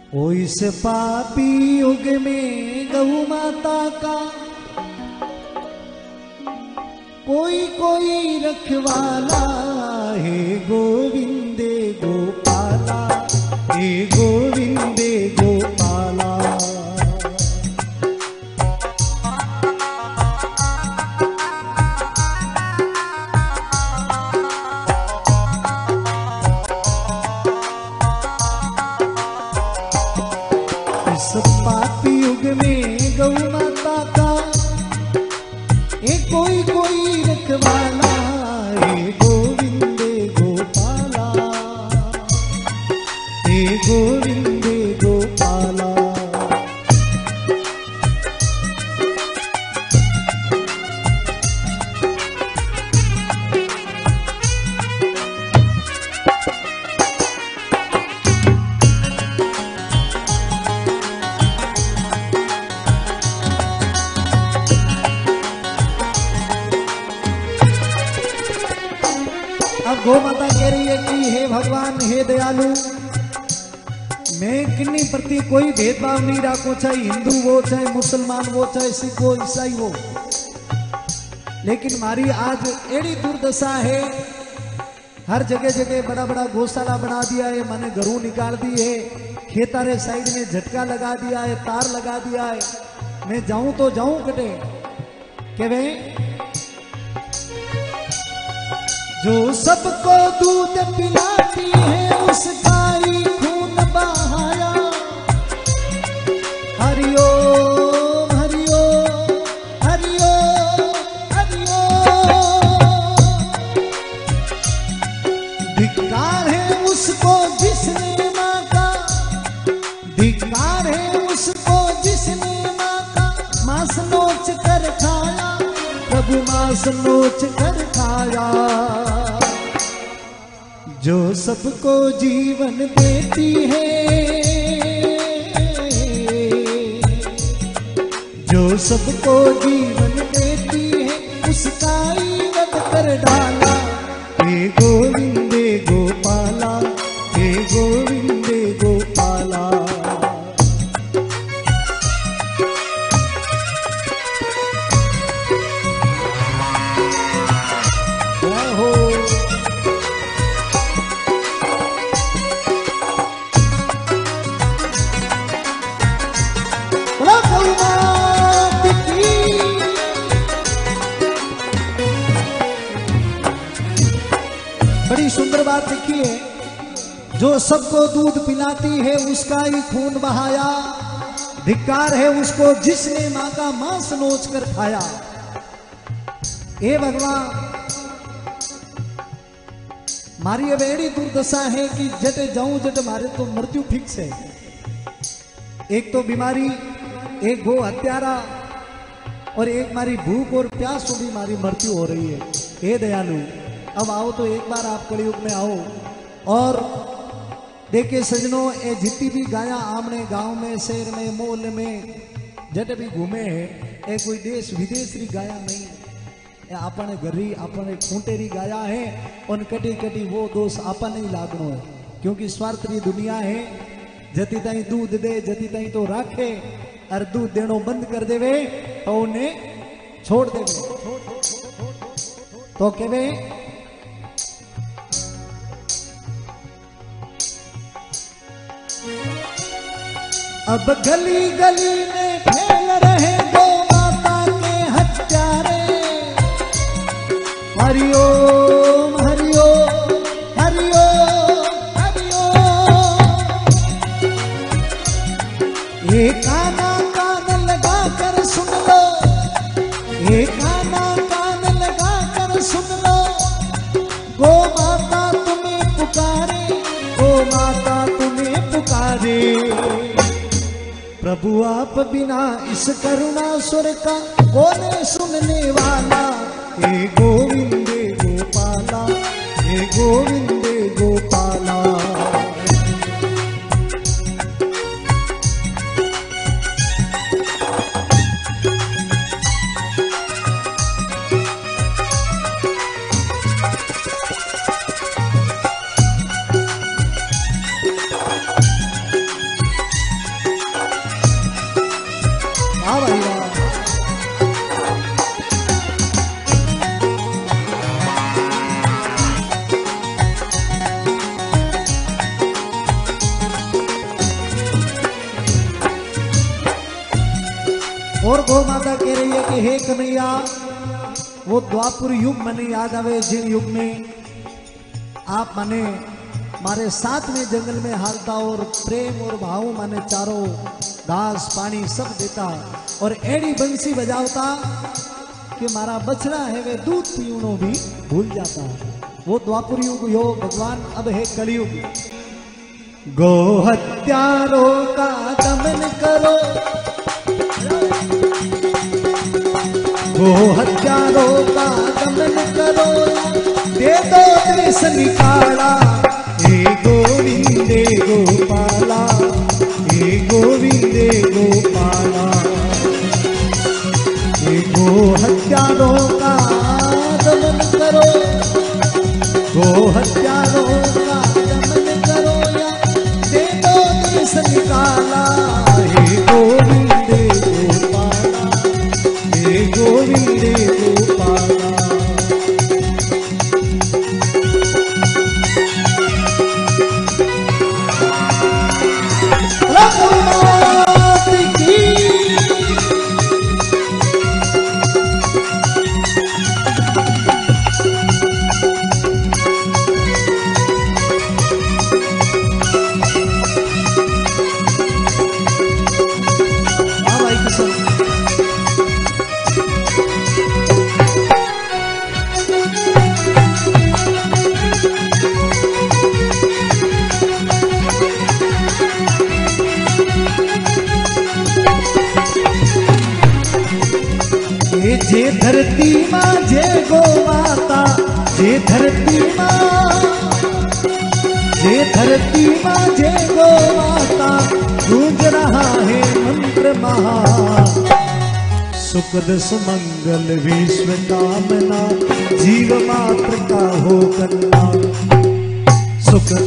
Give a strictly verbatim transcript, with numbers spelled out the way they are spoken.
ओ इस पापी युग में गौ माता का कोई कोई रखवाला हे गोविंदे गोपाला, हे गोविंदे गोपाला। इस पापी युग में गौ माता का एक कोई कोई रखवाला, हे गोविंदे गोपाला, हे गोविंदे गोपाला। अब गौ माता कह रही है कि हे भगवान, हे दयालु, मैं किन्नी प्रति कोई भेदभाव नहीं रखो, चाहे हिंदू हो, चाहे मुसलमान हो, चाहे सिख हो, ईसाई हो, लेकिन मारी आज एड़ी दुर्दशा है। हर जगह जगह बड़ा बड़ा गौशाला बना दिया है, मैंने घरों निकाल दी है, खेतारे साइड में झटका लगा दिया है, तार लगा दिया है। मैं जाऊं तो जाऊं कटे के भाई, जो सबको दूध पिलाती है उसका ही खून बहाया। हरिओम हरिओम हरिओम हरिओम। धिक्कार है उसको जिसने माँ का, धिक्कार है उसको जिसने माँ का मांस नोच कर खाया, प्रभु मांस नोच कर खाया। जो सबको जीवन देती है, जो सबको जीवन देती है उसका ही वध कर डाला। हे गोविंदे गोपाला, हे गोविंदे गोपाला। बड़ी सुंदर बात लिखी है, जो सबको दूध पिलाती है उसका ही खून बहाया। धिक्कार है उसको जिसने माँ का मांस नोच कर खाया। हे भगवान, मारी अब एड़ी दुर्दशा है कि जट जाऊं जट मारे तो मृत्यु फिक्स है। एक तो बीमारी, एक गो हत्यारा, और एक मारी भूख और प्यास को भी मारी मृत्यु हो रही है। हे दयालु, अब आओ तो एक बार आप कलयुग में आओ और देखिए सजनों, ये जितनी भी गाया आमने गांव में, शहर में, मोल में जट भी घूमे है, ये कोई देश विदेश री गाया नहीं है, अपने घरी अपने खूंटेरी गाया है। और कटी कटी वो दोष आपन नहीं लागनो है, क्योंकि स्वार्थ री दुनिया है। जति ताई दूध दे, जति ताई तो राखे, और दूध देनो बंद कर देवे तो उन्हें छोड़ देवे। तो कहवे अब गली गली में फैल रहे गौ माता के हत्यारे। हरिओम हरिओम हरिओम हरिओम। ये काना कान लगा कर सुन लो, ये काना कान लगा कर सुन लो, गौ माता तुम्हें पुकारे, गौ माता तुम्हें पुकारे। प्रभु आप बिना इस करुणा सुर का कौन सुनने वाला। हे गोविंदे गोपाला, हे गोविंदे गोपाला। और गौ माता कह रही है कि हे कन्हैया, वो द्वापुर युग मने याद आवे जिन युग में आप मने मारे साथ में जंगल में हालता और प्रेम और भाव माने चारों घास पानी सब देता और एड़ी बंसी बजावता कि मारा बछड़ा है वे दूध पीवनो भी भूल जाता। वो द्वापुर युग यो भगवान, अब है कलयुग। गो हत्यारों का दमन करो, गो हत्यारों का दमन करो, दे दो देश निकाला, हे गोविंदे गोपाला, हे गोविंदे गोपाला। हे गो हत्यारों का दमन करो, गो हत्यारों का दमन करो, या दे दो देश निकाला, हे गोविंदे गोपाला, हे गोविंदे गोपाला। जे धरती माँ जे गो माता, जे धरती माँ, जे धरती माँ जे गो माता, गूंज रहा है मंत्र महा। सुखद सुमंगल विश्व कामना, जीव मात्र का हो कन्ना। सुख